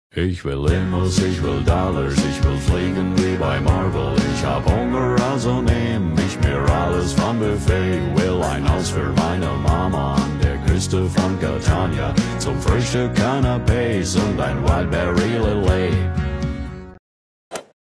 Ich will Limos, ich will Dollars, ich will fliegen wie bei Marvel. Ich hab Hunger, also nehm ich mir alles vom Buffet. Will ein Haus für meine Mama an der Küste von Catania. Zum Frühstück Canapés und ein Wildberry Lillet.